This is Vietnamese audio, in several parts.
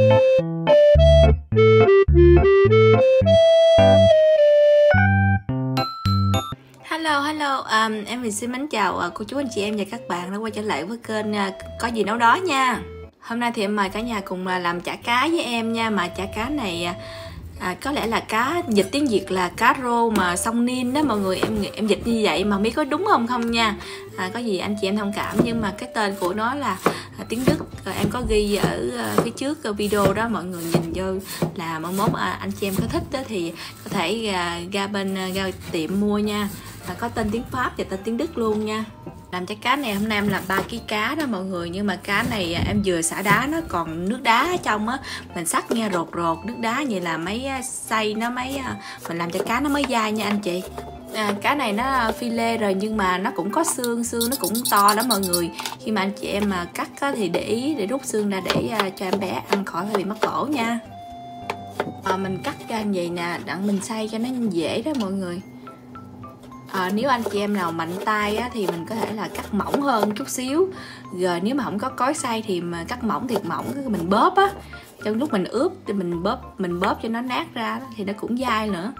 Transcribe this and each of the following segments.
Hello, em xin mến chào cô chú anh chị em và các bạn đã quay trở lại với kênh Có Gì Nấu Đó nha. Hôm nay thì em mời cả nhà cùng làm chả cá với em nha. Mà chả cá này có lẽ là cá dịch tiếng Việt là cá rô mà sông Nin đó mọi người. Em dịch như vậy mà không biết có đúng không nha. Có gì anh chị em thông cảm, nhưng mà cái tên của nó là tiếng Đức. Em có ghi ở phía trước video đó, mọi người nhìn vô là mai mốt anh chị em có thích đó thì có thể ra tiệm mua nha. Có tên tiếng Pháp và tên tiếng Đức luôn nha. Làm chả cá này hôm nay em làm 3 kg cá đó mọi người, nhưng mà cá này em vừa xả đá, nó còn nước đá ở trong á, mình sắc nghe rột nước đá vậy là mấy xay nó mình làm cho cá nó mới dai nha anh chị. Cá này nó phi lê rồi nhưng mà nó cũng có xương nó cũng to lắm mọi người. Khi mà anh chị em mà cắt á, thì để ý để rút xương ra để cho em bé ăn khỏi bị mắc cổ nha. Mình cắt ra như vậy nè, đặng mình xay cho nó dễ đó mọi người. Nếu anh chị em nào mạnh tay á, thì mình có thể là cắt mỏng hơn chút xíu. Rồi nếu mà không có cối xay thì mà cắt mỏng thiệt mỏng, mình bóp á, trong lúc mình ướp thì mình bóp cho nó nát ra thì nó cũng dai nữa.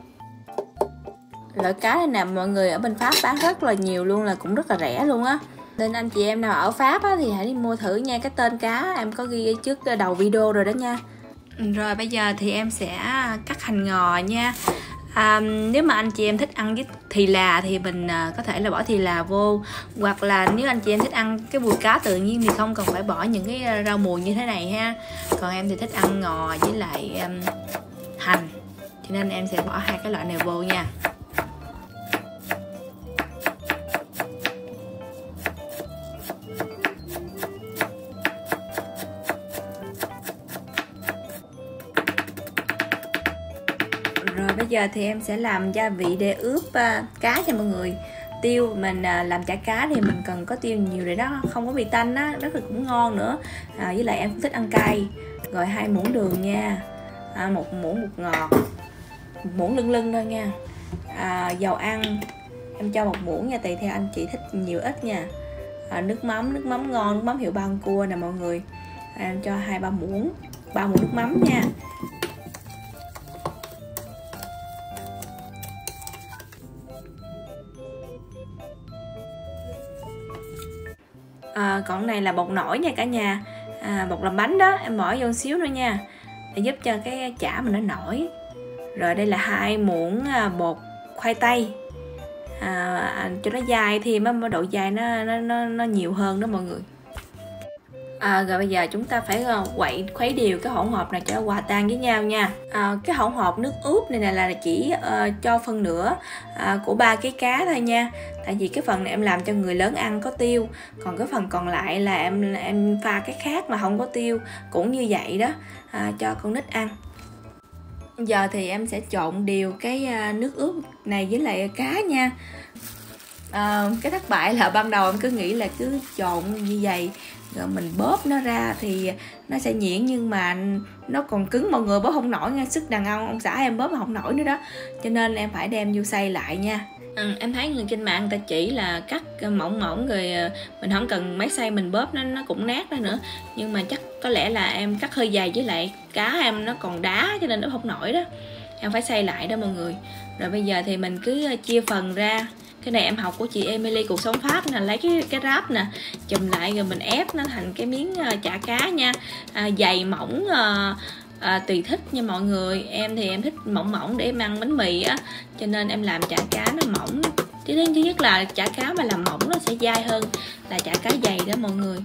Loại cá này nè mọi người, ở bên Pháp bán rất là nhiều luôn, là cũng rất là rẻ luôn á. Nên anh chị em nào ở Pháp á, thì hãy đi mua thử nha. Cái tên cá em có ghi trước đầu video rồi đó nha. Rồi bây giờ thì em sẽ cắt hành ngò nha. Nếu mà anh chị em thích ăn với thì là thì mình có thể là bỏ thì là vô, hoặc là nếu anh chị em thích ăn cái mùi cá tự nhiên thì không cần phải bỏ những cái rau mùi như thế này ha. Còn em thì thích ăn ngò với lại hành, cho nên em sẽ bỏ hai cái loại này vô nha. Rồi bây giờ thì em sẽ làm gia vị để ướp cá cho mọi người. Tiêu mình làm chả cá thì mình cần có tiêu nhiều để nó không có bị tanh á, rất là cũng ngon nữa. Với lại em cũng thích ăn cay. Rồi 2 muỗng đường nha, 1 muỗng bột ngọt, 1 muỗng lưng thôi nha. Dầu ăn em cho 1 muỗng nha, tùy theo anh chị thích nhiều ít nha. Nước mắm ngon, nước mắm hiệu Ba Cua nè mọi người, em cho 3 muỗng nước mắm nha. Còn này là bột nổi nha cả nhà, bột làm bánh đó, em bỏ vô xíu nữa nha, để giúp cho cái chả mình nó nổi. Rồi đây là 2 muỗng bột khoai tây, cho nó dai thêm, độ dai nó nhiều hơn đó mọi người. Rồi bây giờ chúng ta phải khuấy đều cái hỗn hợp này cho hòa tan với nhau nha. Cái hỗn hợp nước ướp này là chỉ cho phân nửa của 3 kg cá thôi nha. Tại vì cái phần này em làm cho người lớn ăn có tiêu, còn cái phần còn lại là em pha cái khác mà không có tiêu, cũng như vậy đó, cho con nít ăn. Giờ thì em sẽ trộn đều cái nước ướp này với lại cá nha. Cái thất bại là ban đầu em cứ nghĩ là cứ trộn như vậy rồi mình bóp nó ra thì nó sẽ nhuyễn, nhưng mà nó còn cứng mọi người, bóp không nổi nha. Sức đàn ông xã em bóp mà không nổi nữa đó, cho nên em phải đem vô xay lại nha. Em thấy người trên mạng người ta chỉ là cắt mỏng rồi mình không cần máy xay mình bóp nó cũng nát ra nữa, nhưng mà chắc có lẽ là em cắt hơi dày, với lại cá em nó còn đá cho nên nó không nổi đó, em phải xay lại đó mọi người. Rồi bây giờ thì mình cứ chia phần ra. Cái này em học của chị Emily Cuộc Sống Pháp nè, lấy cái ráp nè chùm lại rồi mình ép nó thành cái miếng chả cá nha. Dày mỏng tùy thích nha mọi người. Em thì em thích mỏng để em ăn bánh mì á, cho nên em làm chả cá nó mỏng. Thứ nhất là chả cá mà làm mỏng nó sẽ dai hơn là chả cá dày đó mọi người.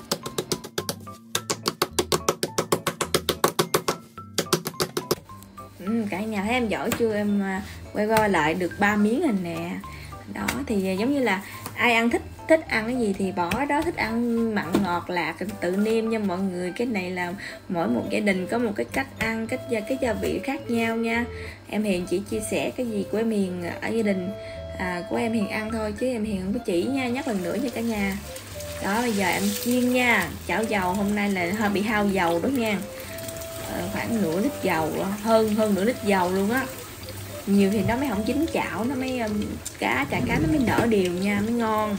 Cả nhà thấy em giỏi chưa? Em quay lại được 3 miếng hình nè. Đó thì giống như là ai ăn thích ăn cái gì thì bỏ đó, thích ăn mặn ngọt lạc tự nêm nha mọi người. Cái này là mỗi một gia đình có một cái cách ăn, cái gia vị khác nhau nha. Em Hiền chỉ chia sẻ cái gì của em Hiền ở gia đình của em Hiền ăn thôi, chứ em Hiền không có chỉ nha, nhắc lần nữa nha cả nhà. Đó bây giờ em chiên nha. Chảo dầu hôm nay là hơi bị hao dầu đó nha, khoảng nửa lít dầu, hơn nửa lít dầu luôn á. Nhiều thì nó mới không chín chảo, nó mới chả cá nó mới nở đều nha, mới ngon.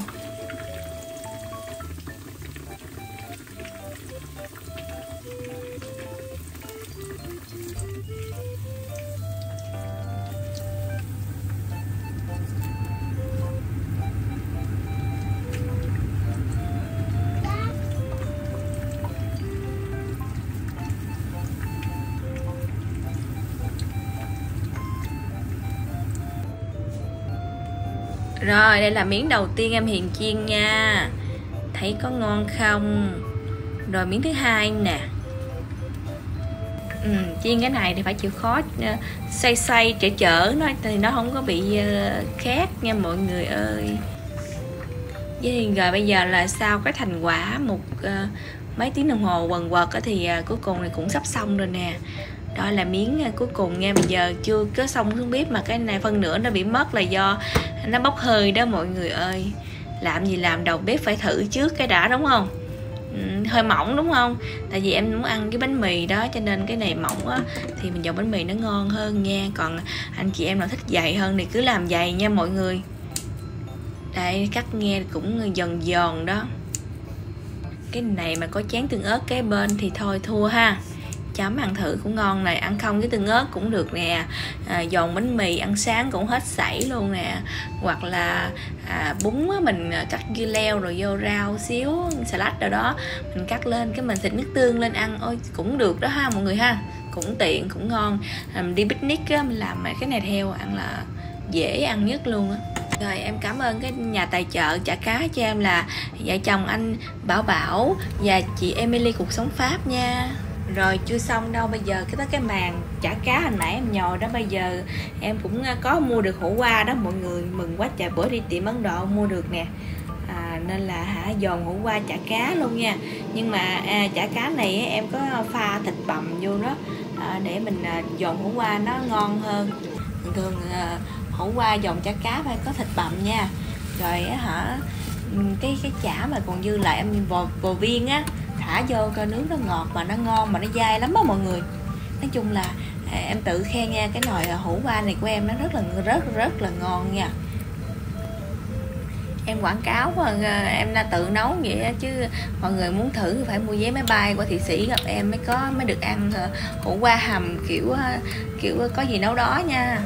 Rồi đây là miếng đầu tiên em Hiền chiên nha, thấy có ngon không? Rồi miếng thứ hai nè. Chiên cái này thì phải chịu khó xoay chở nó thì nó không có bị khét nha mọi người ơi. Rồi bây giờ là sau cái thành quả một mấy tiếng đồng hồ quần quật thì cuối cùng này cũng sắp xong rồi nè. Đó là miếng cuối cùng nha. Bây giờ chưa có xong xuống bếp mà cái này phân nửa nó bị mất là do nó bốc hơi đó mọi người ơi. Làm gì làm, đầu bếp phải thử trước cái đã đúng không? Hơi mỏng đúng không? Tại vì em muốn ăn cái bánh mì đó cho nên cái này mỏng á, thì mình dòng bánh mì nó ngon hơn nha. Còn anh chị em nào thích dày hơn thì cứ làm dày nha mọi người. Đây, cắt nghe cũng giòn giòn đó. Cái này mà có chén tương ớt kế bên thì thôi thua ha. Chấm ăn thử cũng ngon này, ăn không cái tương ớt cũng được nè. Giòn bánh mì ăn sáng cũng hết sảy luôn nè. Hoặc là bún á, mình cắt dưa leo rồi vô rau xíu salad rồi đó, mình cắt lên cái mình xịt nước tương lên ăn, ôi cũng được đó ha mọi người ha. Cũng tiện cũng ngon. Đi picnic á, mình làm cái này theo ăn là dễ ăn nhất luôn á. Rồi em cảm ơn cái nhà tài trợ chả cá cho em là vợ chồng anh Bảo Bảo và chị Emily Cuộc Sống Pháp nha. Rồi chưa xong đâu, bây giờ cái màn chả cá hồi nãy em nhồi đó, bây giờ em cũng có mua được hổ qua đó mọi người, mừng quá trời, bữa đi tiệm Ấn Độ mua được nè. Nên là giòn hổ qua chả cá luôn nha. Nhưng mà chả cá này em có pha thịt bằm vô đó để mình giòn hổ qua nó ngon hơn. Thường hổ qua giòn chả cá phải có thịt bằm nha. Rồi cái chả mà còn dư lại em vò viên á, thả vô coi nước nó ngọt mà nó ngon mà nó dai lắm á mọi người. Nói chung là em tự khen nha, cái nồi hổ qua này của em nó rất là ngon nha. Em quảng cáo mà em đã tự nấu vậy á, chứ mọi người muốn thử thì phải mua vé máy bay qua Thụy Sĩ gặp em mới được ăn hổ qua hầm kiểu có gì nấu đó nha.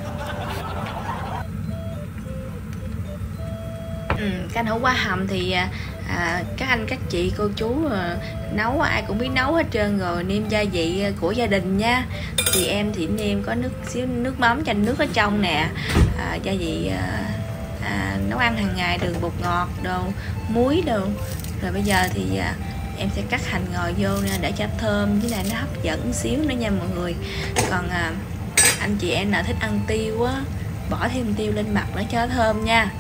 Canh hổ qua hầm thì các anh các chị cô chú nấu ai cũng biết nấu hết trơn rồi, nêm gia vị của gia đình nha. Thì em thì nêm có xíu nước mắm chanh nước ở trong nè, gia vị nấu ăn hàng ngày, đường bột ngọt đồ, muối đồ. Rồi bây giờ thì em sẽ cắt hành ngò vô nha để cho thơm với lại nó hấp dẫn xíu nữa nha mọi người. Còn anh chị em nào thích ăn tiêu á, bỏ thêm tiêu lên mặt nữa cho thơm nha.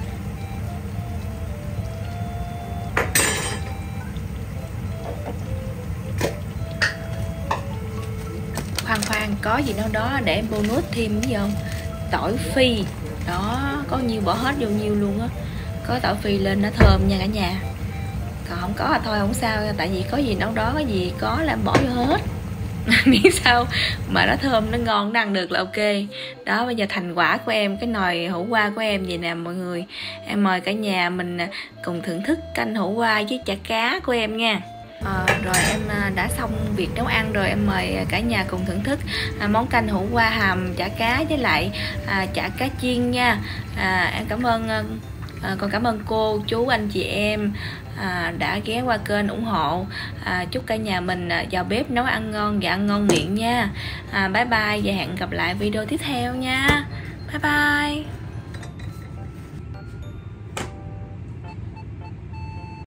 Khoan có gì đó để bonus thêm cái gì không? Tỏi phi đó, có nhiêu bỏ hết vô nhiêu luôn á. Có tỏi phi lên nó thơm nha cả nhà. Còn không có là thôi không sao, tại vì có gì nấu đó, có gì có là em bỏ vô hết. Miễn sao mà nó thơm nó ngon nó ăn được là ok. Đó, bây giờ thành quả của em, cái nồi hổ qua của em vậy nè mọi người. Em mời cả nhà mình cùng thưởng thức canh hổ qua với chả cá của em nha. Rồi em đã xong việc nấu ăn rồi, em mời cả nhà cùng thưởng thức món canh hổ qua hầm chả cá với lại chả cá chiên nha. Em cảm ơn còn cảm ơn cô chú anh chị em đã ghé qua kênh ủng hộ. Chúc cả nhà mình vào bếp nấu ăn ngon và ăn ngon miệng nha. Bye bye và hẹn gặp lại video tiếp theo nha. Bye bye.